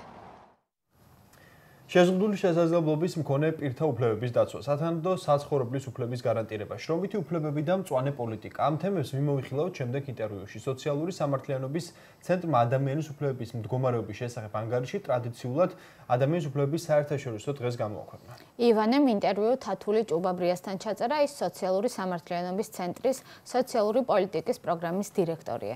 შეზღუდული შესაძლებლობის მქონე პირთა უფლებების დაცვა, სათანადო საცხოვრებლის უფლების გარანტირება, შრომითი უფლებები და მწვანე პოლიტიკა. ამ თემებს მიმოვიხილავთ შემდეგ ინტერვიუში. სოციალური სამართლიანობის ცენტრმა ადამიანის უფლებების მდგომარეობის შესახებ ანგარიში ტრადიციულად ადამიანის უფლებების საერთაშორისო დღეს გამოაქვეყნა. ივანემ ინტერვიუ თათული ჭუბაბრიასთან ჩაწერა, ის სოციალური სამართლიანობის ცენტრის სოციალური პოლიტიკის პროგრამის დირექტორია.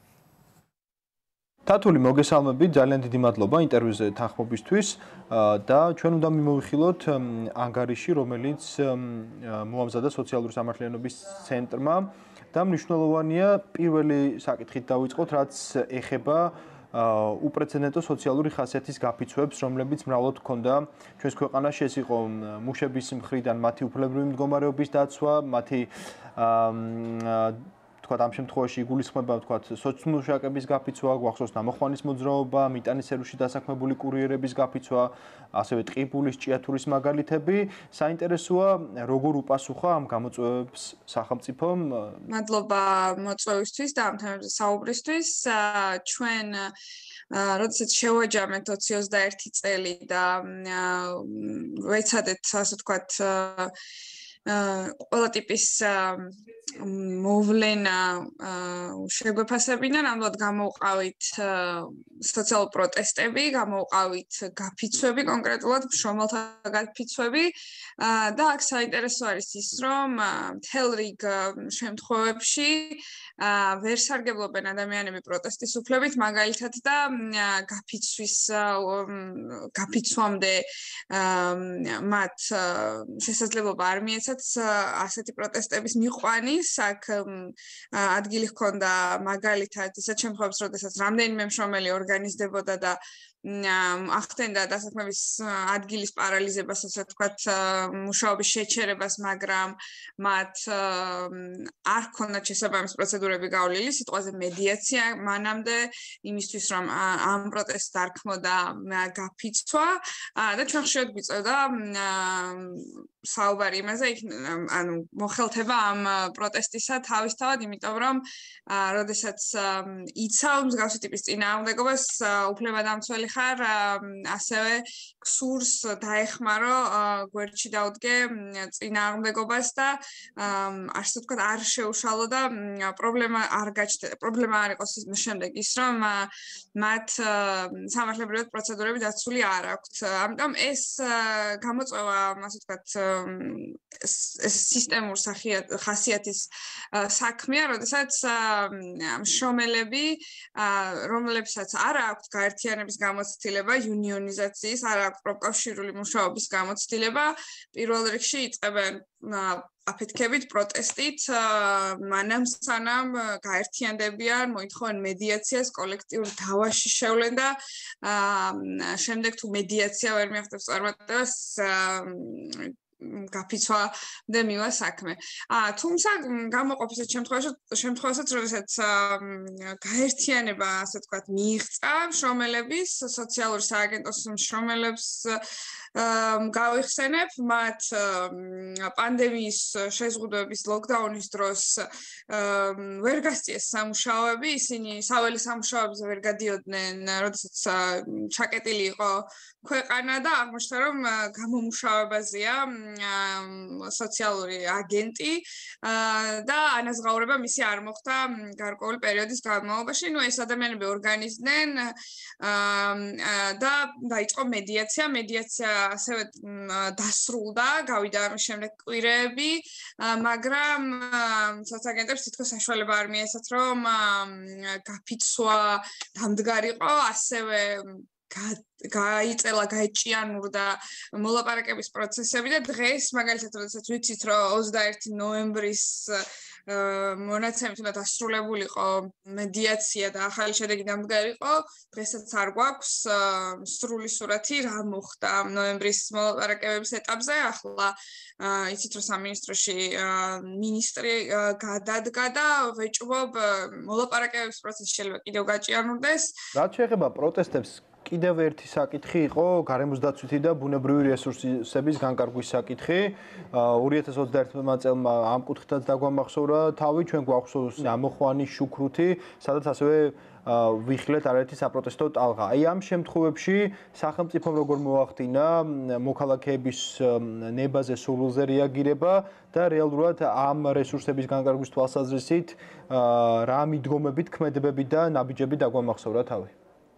თათული, მოგესალმებით, ძალიან დიდი მადლობა ინტერვიუზე თანხმობისთვის და ჩვენ უნდა მიმოვიხილოთ ანგარიში, რომელიც მოამზადა სოციალური სამართლიანობის ცენტრმა და მნიშვნელოვანია პირველი საკითხით დავიწყოთ, რაც ეხება უპრეცედენტო სოციალური ხასიათის გაფიცვებს, რომლებიც მრავლად ჰქონდა ჩვენს ქვეყანაში, ეს იყო მუშების მხრიდან მათი უფლებრივი მდგომარეობის დაცვა, მათი თქვათ ამ შემთხვევაში იგულისხმება თქვათ სოციმუშაკების გაფიცვა, გვახსოვს ნამოხვანის მოძრაობა, მიტანის სერვისში დასაქმებული კურიერების გაფიცვა, ასევე ტყიბულის, ჭიათურის მაგალითები. საინტერესოა, როგორ უპასუხა ამ გამოწვევებს სახელმწიფომ. მადლობა მოწვევისთვის და ამ თემებზე საუბრისთვის. ჩვენ როდესაც შევაჯამეთ ოცი ოცდაერთი წელი და ვეცადეთ, ასე ვთქვათ, ყველა ტიპის მოვლენა შეგვეფასებინა, ნამდვილად გამოვყავით სოციალურ პროტესტები, გამოვყავით გაფიცვები, კონკრეტულად მშრომელთა გაფიცვები და აქ საინტერესო არის ის, რომ მთელ რიგ შემთხვევებში ვერ სარგებლობენ ადამიანები პროტესტის უფლებით, მაგალითად და გაფიცვის გაფიცვამდე მათ შესაძლებლობა არ მიეცათ როდესაც ასეთი პროტესტების მიყვანის, აქ ადგილი ჰქონდა მაგალითად ისეთ შემთხვევებს, როდესაც რამდენიმე მშრომელი ორგანიზდებოდა და ახდენდა დასაქმების ადგილის პარალიზებას, ასე ვთქვათ, მუშაობის შეჩერებას, მაგრამ მათ არ ჰქონდათ შესაბამის პროცედურები გავლილი, სიტყვაზე მედიაცია მანამდე, იმისთვის რომ ამ პროტესტს დარქმოდა გაფიცვა და ჩვენ ხშირად გვიწევდა საუბარი იმაზე, ანუ მოხელთება ამ პროტესტისა თავისთავად, იმიტომ რომ როდესაც იცავ მსგავსი ტიპის წინააღმდეგობას, უფლებადამცველი ხარ, ასევე გსურს დაეხმარო, გვერდში დაუდგე წინააღმდეგობას და ასე ვთქვათ, არ შეუშალო და პრობლემა არ გაჩნდა. პრობლემა არ იყოს შემდეგ ის, რომ მათ სამართლებრივად პროცედურები დაცული არ აქვთ. ამიტომ ეს გამოწვევა, ასე ვთქვათ, სისტემურ ხასიათის საქმეა, როდესაც მშრომელები, რომლებსაც არ აქვთ გაერთიანების გამოცდილება, იუნიონიზაციის, არ აქვთ პროკავშირული მუშაობის გამოცდილება, პირველ რიგში იწყებენ აფეთქებით, პროტესტით, მანამ სანამ გაერთიანდებიან, მოითხოვენ მედიაციას, კოლექტიურ დავაში შევლენ და შემდეგ თუ მედიაცია ვერ მიაღწევს წარმატებას, გაფიცვამდე მივა საქმე. თუმცა გამოყოფის შემთხვევასაც, როდესაც გაერთიანება, ასე ვთქვათ, მიიღწა მშრომელების, სოციალური სააგენტოს მშრომელებს გავიხსენებ, მათ პანდემიის შეზღუდვების ლოკდაუნის დროს ვერ გასწიეს სამუშაოები, ისინი საველე სამუშაოებზე ვერ გადიოდნენ, როდესაც ჩაკეტილი იყო ქვეყანა და აღმოჩნდა, რომ გამომუშავებაზეა სოციალური აგენტი და ანაზღაურება მისი არ მოხდა გარკვეული პერიოდის განმავლობაში. ნუ ეს ადამიანები ორგანიზდნენ და დაიწყო მედიაცია. მედიაცია ასევე დასრულდა, გავიდა ამის შემდეგ კვირეები, მაგრამ სოციალაგენტებს თითქოს საშუალება არ მიეცათ, რომ გაფიცვა დამდგარიყო, ასევე გაიწელა, გაეჭიანურდა მოლაპარაკების პროცესები და დღეს, მაგალითად, როდესაც ვიცით, რომ ოცდაერთი ნოემბრის მონაცემით უნდა დასრულებულიყო მედიაცია და ახალი შედეგი დამდგარიყო, დღესაც არ გვაქვს სრული სურათი, რა მოხდა ნოემბრის მოლაპარაკებების ეტაპზე. ახლა იცით, რომ სამინისტროში მინისტრი გადადგა და ვეჭვობ მოლაპარაკებების პროცესი შეიძლება კიდევ გაჭიანურდეს. რაც შეეხება პროტესტებს, კიდევ ერთი საკითხი იყო გარემოს დაცვითი და ბუნებრივი რესურსების განკარგვის საკითხი. ორი ათას ოცდაერთმა წელმა ამ კუთხითაც დაგვამახსოვრა თავი, ჩვენ გვახსოვს ამოხვანი შუქრუთი, სადაც ასევე ვიხილეთ არაერთი საპროტესტო ტალღა. აი ამ შემთხვევებში სახელმწიფომ როგორ მოახდინა მოქალაქეების ნებაზე, სურვილზე რეაგირება და რეალურად ამ რესურსების განკარგვის თვალსაზრისით რა მიდგომებით, ქმედებები და ნაბიჯები დაგვამახსოვრა თავი.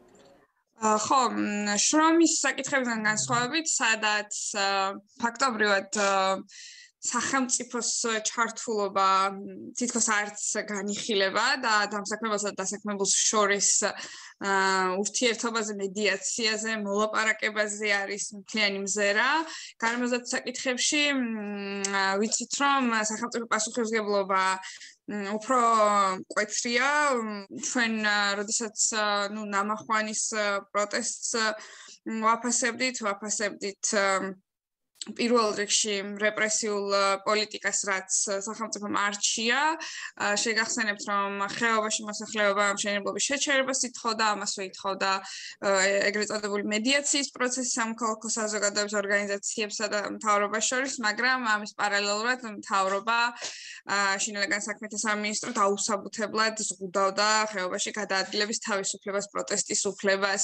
ხო, შრომის საკითხებიდან განსხვავებით, სადაც ფაქტობრივად სახელმწიფოს ჩართულობა თითქოს არც განიხილება და დამსაქმებელსა და დასაქმებულს შორის ურთიერთობაზე, მედიაციაზე, მოლაპარაკებაზე არის მთლიანი მზერა. გარემოს დაცვის საკითხებში ვიცით, რომ სახელმწიფო პასუხისმგებლობა უფრო მკვეთრია. ჩვენ როდესაც ნუ ნამახვანის პროტესტს ვაფასებდით, ვაფასებდით პირველ რიგში რეპრესიულ პოლიტიკას, რაც სახელმწიფომ არჩია. შეგახსენებთ, რომ ხეობაში მოსახლეობა მშენებლობის შეჩერებას ითხოვდა, ამასვე ითხოვდა ეგრეთ წოდებული მედიაციის პროცესი სამოქალაქო საზოგადოების ორგანიზაციებსა და მთავრობას შორის, მაგრამ ამის პარალელურად მთავრობა შინაგან საქმეთა სამინისტრო დაუსაბუთებლად ზღუდავდა ხეობაში გადაადგილების თავისუფლებას, პროტესტის უფლებას,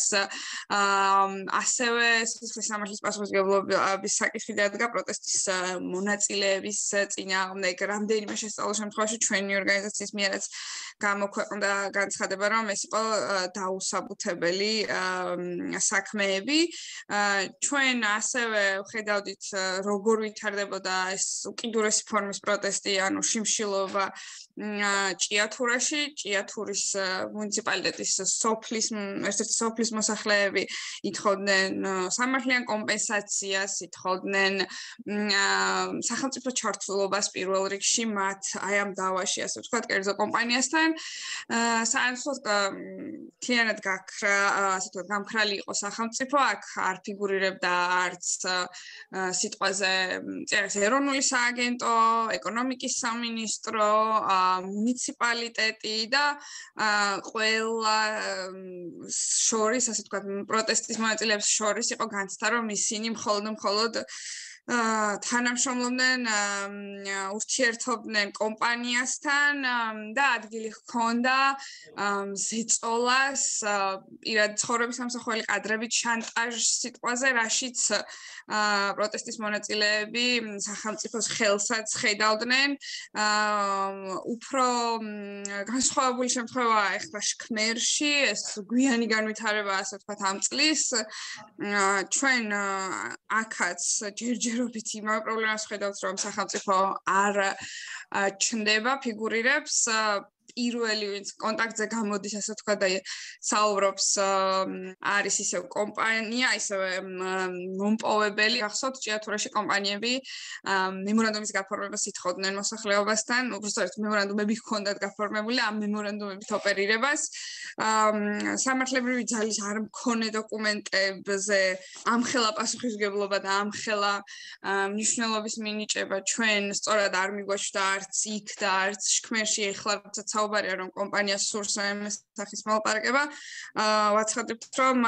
ასევე სიცოცხლის სამართლის პასუხისმგებლობის საკითხი დადგა პროტესტის მონაწილეების წინააღმდეგ. რამდენიმე შესწავლილ შემთხვევაში ჩვენი ორგანიზაციის მიერაც გამოქვეყნდა განცხადება, რომ ეს იყო დაუსაბუთებელი საქმეები. ჩვენ ასევე ვხედავდით, როგორ ვითარდებოდა ეს უკიდურესი ფორმის პროტესტი, ანუ შიმშილობა ჭიათურაში, ჭიათურის მუნიციპალიტეტის სოფლის ერთ-ერთი სოფლის მოსახლეები ითხოვდნენ სამართლიან კომპენსაციას, ითხოვდნენ სახელმწიფო ჩართულობას პირველ რიგში მათ აი ამ დავაში, ასე ვთქვათ, კერძო კომპანიასთან. საერთოდ მთლიანად გაქრა, ასე ვთქვათ, გამქრალი იყო სახელმწიფო, აქ არ ფიგურირებდა არც სიტყვაზე წერეს ეროვნული სააგენტო, ეკონომიკის სამინისტრო, მუნიციპალიტეტი და ყველა შორის, ასე ვთქვათ, პროტესტის მონაწილეებს შორის იყო განცდა, რომ ისინი მხოლოდ მხოლოდ თანამშრომლობდნენ, ურთიერთობდნენ კომპანიასთან და ადგილი ჰქონდა ზეწოლას, პირად ცხოვრების სამსახველი კადრებით შანტაჟ სიტყვაზე, რაშიც პროტესტის მონაწილეები სახელმწიფოს ხელსაც ხედავდნენ. უფრო განსხვავებული შემთხვევაა ახლა შქმერში, ეს გვიანი განვითარება, ასე ვთქვათ, ამ წლის. ჩვენ აქაც ჯერჯერობით იმავე პრობლემას ხედავთ, რომ სახელმწიფო არ ჩნდება, ფიგურირებს. პირველი ვინც კონტაქტზე გამოდის, ასე ვთქვათ, და საუბრობს, არის ისევ კომპანია, ისევე მომპოვებელი. გახსოვთ, ჭიათურაში კომპანიები მემორანდუმის გაფორმებას ითხოვდნენ მოსახლეობასთან, უბრალოდ მემორანდუმები ჰქონდათ გაფორმებული, ამ მემორანდუმებით ოპერირებას. სამართლებრივი ძალის არ მქონე დოკუმენტებზე ამხელა პასუხისმგებლობა და ამხელა მნიშვნელობის მინიჭება ჩვენ სწორად არ მიგვაჩნდა არც იქ და არც შქმერში, ეხლა როდესაც საუბარია, რომ კომპანიას სურს ამის სახის მოლაპარაკება, ვაცხადებთ, რომ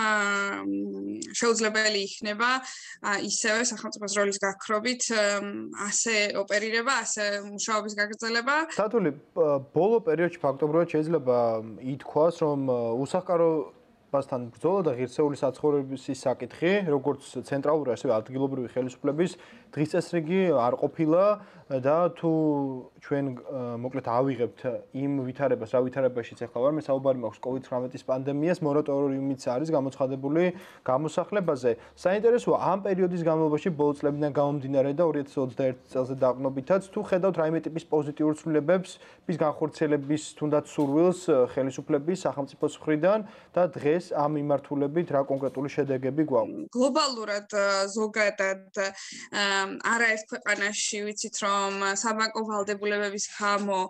შეუძლებელი იქნება ისევე სახელმწიფოს როლის გაქრობით ასე ოპერირება, ასე მუშაობის გაგრძელება. თათული, ბოლო პერიოდში ფაქტობრივად შეიძლება ითქვას, რომ უსახკარო ბასთან ბრძოლა და ღირსეული საცხოვრების საკითხი, როგორც ცენტრალური, ასევე ადგილობრივი ხელისუფლების დღის წესრიგი არ ყოფილა და თუ ჩვენ მოკლედ ავიღებთ იმ ვითარებას, რა ვითარებაშიც ახლა ვარ, მე საუბარი მაქვს კოვიდ ცხრამეტის პანდემიას, მორატორიუმიც არის გამოცხადებული გამოსახლებაზე. საინტერესოა ამ პერიოდის განმავლობაში ბოლო წლებიდან გამომდინარე და ორი ათი ოცდაერთი წელზე დაყრდნობითაც თუ ხედავთ რაიმე ტიპის პოზიტიურ ცვლილებებს, ის განხორციელების თუნდაც სურვილს ხელისუფლების სახელმწიფოს მხრიდან და დღეს ამ მიმართულებით რა კონკრეტული შედეგები გვაქვს? გლობალურად ზოგადად არაერთ ქვეყანაში ვიცით, რომ საბანკო ვალდებულებების გამო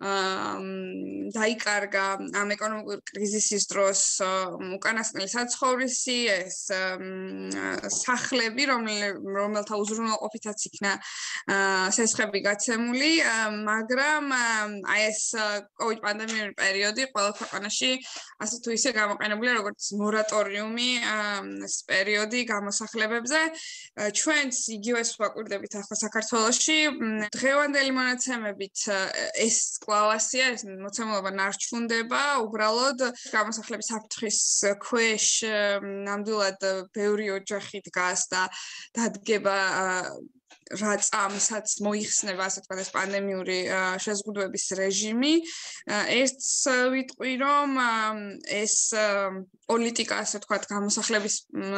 დაიკარგა ამ ეკონომიკური კრიზისის დროს უკანასკნელი საცხოვრისი, ეს სახლები, რომელთა უზრუნველყოფითაც იქნა სესხები გაცემული, მაგრამ აი ეს კოვიდ პანდემიური პერიოდი ყველა ქვეყანაში ასე თუ ისე გამოყენებულია როგორც მორატორიუმი ეს პერიოდი გამოსახლებებზე. ჩვენც იგივეს ვაკვირდებით ახლა საქართველოში. დღევანდელი მონაცემებით ეს კლავასია, ეს მოცემულობა ნარჩუნდება, უბრალოდ გამოსახლების საფრთხის ქვეშ ნამდვილად ბევრი ოჯახი დგას და დადგება რა წამსაც მოიხსნება, ასე ვთქვათ, ეს პანდემიური შეზღუდვების რეჟიმი. ერთს ვიტყვი, რომ ეს პოლიტიკა, ასე ვთქვათ, გამოსახლების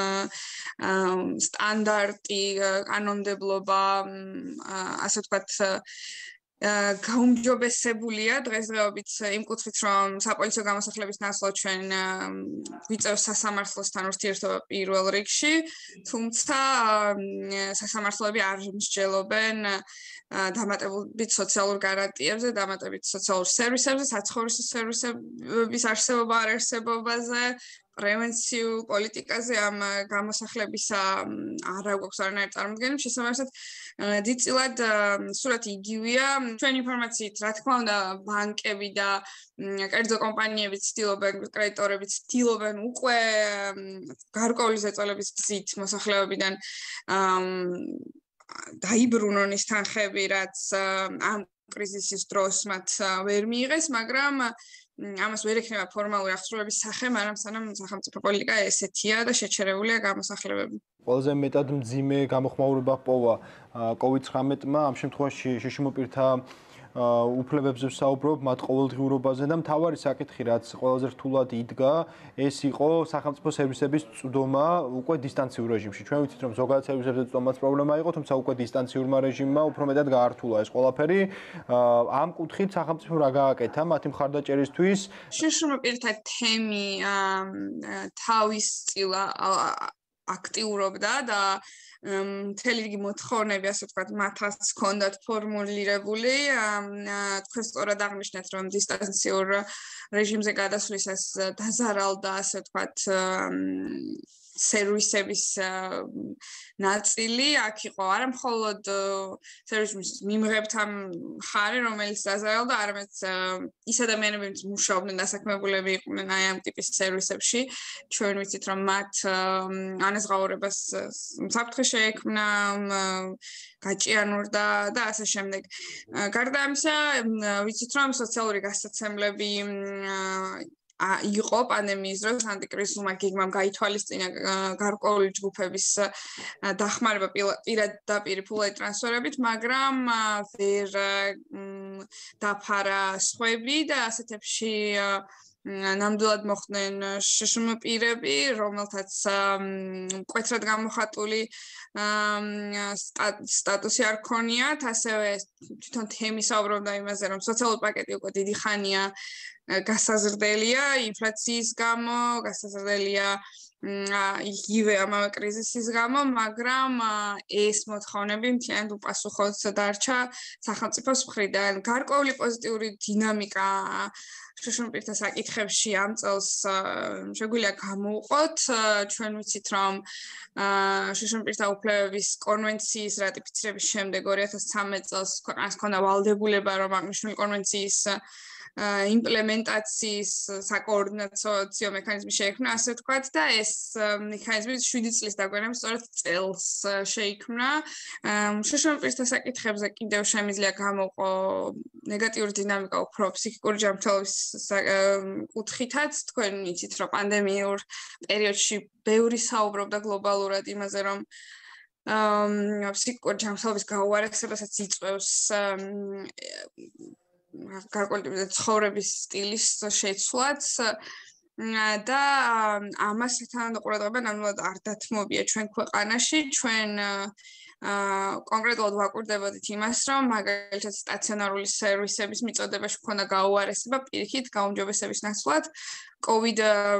სტანდარტი, კანონმდებლობა, ასე ვთქვათ, გაუმჯობესებულია დღესდღეობით იმ კუთხით, რომ საპოლიციო გამოსახლების ნაცვლად ჩვენ ვიწევს სასამართლოსთან ურთიერთობა პირველ რიგში, თუმცა სასამართლოები არ მსჯელობენ დამატებით სოციალურ გარანტიებზე, დამატებით სოციალურ სერვისებზე, საცხოვრისო სერვისების არსებობა არ არსებობაზე, პრევენციულ პოლიტიკაზე ამ გამოსახლებისა არ აქვს არანაირი წარმოდგენა. შესაბამისად, დიდწილად სურათი იგივეა. ჩვენ ინფორმაციით, რა თქმა უნდა, ბანკები და კერძო კომპანიები ცდილობენ, კრედიტორები ცდილობენ უკვე გარკვეული ზეწოლების გზით მოსახლეობიდან დაიბრუნონ ის თანხები, რაც ამ კრიზისის დროს მათ ვერ მიიღეს, მაგრამ ამას ვერ ექნება ფორმალური აღსრულების სახე, მაგრამ სანამ სახელმწიფო პოლიტიკა ესეთია და შეჩერებულია გამოსახლებები. ყველაზე მეტად მძიმე გამოხმაურება ჰპოვა კოვიდ ცხრამეტმა, ამ შემთხვევაში შიშიმოპირთა უფლებებზე ვსაუბრობ, მათ ყოველდღიურობაზე და მთავარი საკითხი, რაც ყველაზე რთულად იდგა, ეს იყო სახელმწიფო სერვისების წვდომა უკვე დისტანციურ რეჟიმში. ჩვენ ვიცით, რომ ზოგადად სერვისებზე წვდომაც პრობლემა იყო, თუმცა უკვე დისტანციურმა რეჟიმმა უფრო მეტად გაართულა ეს ყველაფერი. ამ კუთხით სახელმწიფო რა გააკეთა მათი მხარდაჭერისთვის? შშმ პირთა თემი თავის წილა აქტიურობდა და მთელი რიგი მოთხოვნები, ასე ვთქვათ, მათაც ჰქონდათ ფორმულირებული. თქვენ სწორად აღნიშნეთ, რომ დისტანციურ რეჟიმზე გადასვლისას დაზარალდა, ასე ვთქვათ, სერვისების ნაწილი. აქ იყო არა მხოლოდ სერვისის მიმღებთა მხარე, რომელიც დაზარალდა, არამედ ის ადამიანები, ვინც მუშაობდნენ, დასაქმებულები იყვნენ აი ამ ტიპის სერვისებში. ჩვენ ვიცით, რომ მათ ანაზღაურებას საფრთხე შეექმნა, გაჭიანურდა და ასე შემდეგ. გარდა ამისა, ვიცით, რომ სოციალური გასაცემლები იყო პანდემიის დროს ანტიკრიზისულმა გეგმამ გაითვალისწინა გარკვეული ჯგუფების დახმარება პირდაპირ ფულადი ტრანსფერებით, მაგრამ ვერ დაფარა სხვები და ასეთებში ნამდვილად მოხდნენ შშმ პირები, რომელთაც მკვეთრად გამოხატული სტატუსი არ ქონიათ, ასევე თვითონ თემი საუბრობდა იმაზე, რომ სოციალური პაკეტი უკვე დიდი ხანია გასაზრდელია ინფლაციის გამო, გასაზრდელია იგივე ამავე კრიზისის გამო, მაგრამ ეს მოთხოვნები მთლიანად უპასუხოდ დარჩა სახელმწიფოს მხრიდან. გარკვეული პოზიტიური დინამიკა შშმ პირთა საკითხებში ამ წელს შეგვიძლია გამოვყოთ. ჩვენ ვიცით, რომ შშმ პირთა უფლებების კონვენციის რატიფიცირების შემდეგ ორი ათას ცხრამეტ წელს ქვეყანას ჰქონდა ვალდებულება, რომ აღნიშნული კონვენციის იმპლემენტაციის საკოორდინაციო მექანიზმი შეიქმნა, ასე ვთქვათ, და ეს მექანიზმი შვიდი წლის დაგვიანებით სწორედ წელს შეიქმნა. შშმ პირთა საკითხებზე კიდევ შემიძლია გამოვყო ნეგატიური დინამიკა უფრო ფსიქიკური ჯანმრთელობის კუთხითაც. თქვენ იცით, რომ პანდემიურ პერიოდში ბევრი საუბრობდა გლობალურად იმაზე, რომ ფსიქიკური ჯანმრთელობის გაუარესებასაც იწვევს გარკვეული ცხოვრების სტილის შეცვლაც და ამასთან ყურადღება ნამდვილად არ დათმობია ჩვენ ქვეყანაში. ჩვენ კონკრეტულად ვაკვირდებოდით იმას, რომ მაგალითად სტაციონარული სერვისების მიწოდებაში ჰქონდა გაუარესება პირიქით გაუმჯობესების ნაცვლად. COVID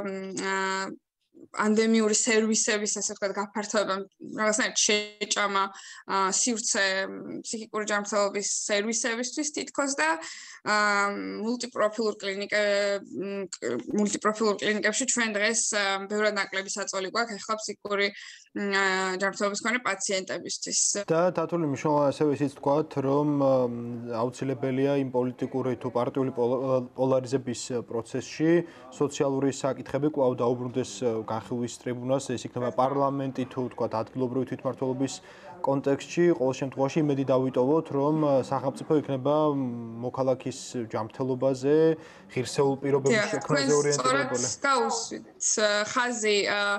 პანდემიური სერვისების, ასე ვთქვათ, გაფართოებამ რაღაცნაირად შეჭამა სივრცე ფსიქიკური ჯანმრთელობის სერვისებისთვის თითქოს და მულტიპროფილურ კლინიკებში მულტიპროფილურ კლინიკებში ჩვენ დღეს ბევრად ნაკლები საწოლი გვაქვს ახლა ფსიქიკური ჯანმრთელობის მქონე პაციენტებისთვის. და თათული მნიშვნელოვანი ასევე ისიც ვთქვათ, რომ აუცილებელია იმ პოლიტიკური თუ პარტიული პოლარიზების პროცესში სოციალური საკითხები კვლავ დაუბრუნდეს განხილვის ტრიბუნას, ეს იქნება პარლამენტი თუ ვთქვათ ადგილობრივი თვითმმართველობის კონტექსტში. ყოველ შემთხვევაში იმედი დავიტოვოთ, რომ სახელმწიფო იქნება მოქალაქის ჯანმრთელობაზე, ღირსეულ პირობების შექმნაზე ორიენტირებული. გაუსვით ხაზი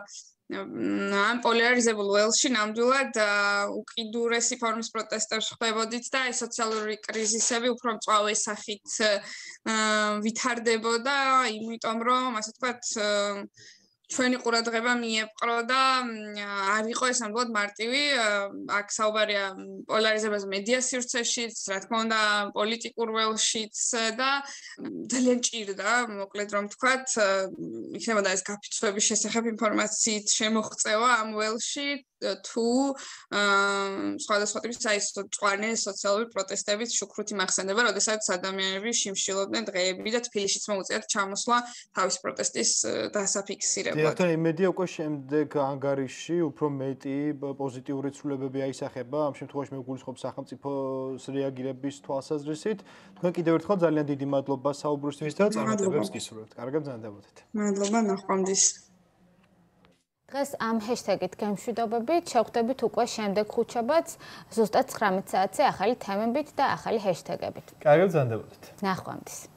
ამ პოლარიზებულ ველში ნამდვილად უკიდურესი ფორმის პროტესტებს ხდებოდით და ეს სოციალური კრიზისები უფრო მწვავე სახით ვითარდებოდა, იმიტომ რომ ასე ვთქვათ ჩვენი ყურადღება მიეპყრო და არ იყო ეს ნამდვილად მარტივი. აქ საუბარია პოლარიზებას მედია სივრცეშიც, რა თქმა უნდა, პოლიტიკურ ველშიც და ძალიან ჭირდა, მოკლედ რომ ვთქვათ, იქნებოდა ეს გაფიცვების შესახებ ინფორმაციით შემოღწევა ამ ველში თუ სხვადასხვა ტიპის აი მწვანე სოციალური პროტესტებით შუქრუთი მახსენდება, როდესაც ადამიანები შიმშილობდნენ დღეები და თბილისშიც მოუწიათ ჩამოსვლა თავის პროტესტის დასაფიქსირებლად. დიახ, იმედია უკვე შემდეგ ანგარიში უფრო მეტი პოზიტიური ცვლილებები აისახება. ამ შემთხვევაში მე ვგულისხმობ სახელმწიფოს რეაგირების თვალსაზრისით. თქვენ კიდევ ერთხელ ძალიან დიდი მადლობა საუბრისთვის და წარმატებებს გისურვებთ. კარგად ბრძანდებით. მადლობა, ნახვამდის. დღეს ამ ჰეშთეგით გემშვიდობებით შევხვდებით უკვე შემდეგ ხუთშაბათს ზუსტად ცხრამეტ საათზე ახალი თემებით და ახალი ჰეშთეგებით. კარგად ბრძანდებით. ნახვამდის.